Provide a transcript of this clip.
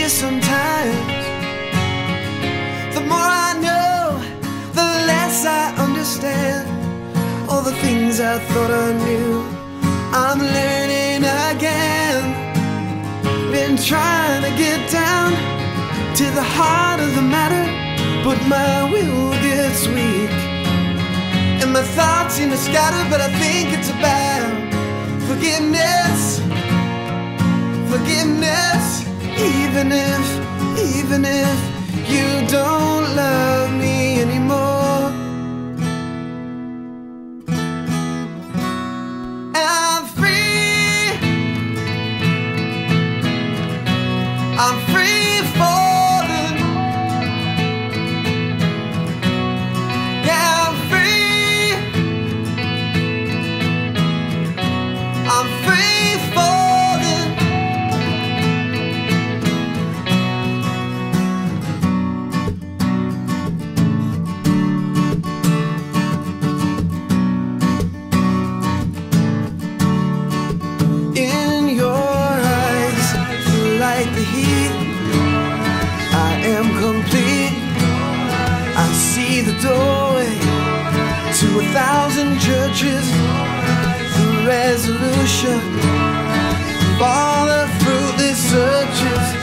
you sometimes. The more I know, the less I understand. All the things I thought I knew, I'm learning again. Been trying to get down to the heart of the matter, but my will gets weak, and my thoughts seem to scatter. But I think it's about forgiveness, forgiveness. Even if you don't love me anymore. And I'm free, I'm free falling. Yeah, I'm free, I'm free falling. The heat, I am complete. I see the doorway to 1,000 churches, the resolution of all the fruitless searches.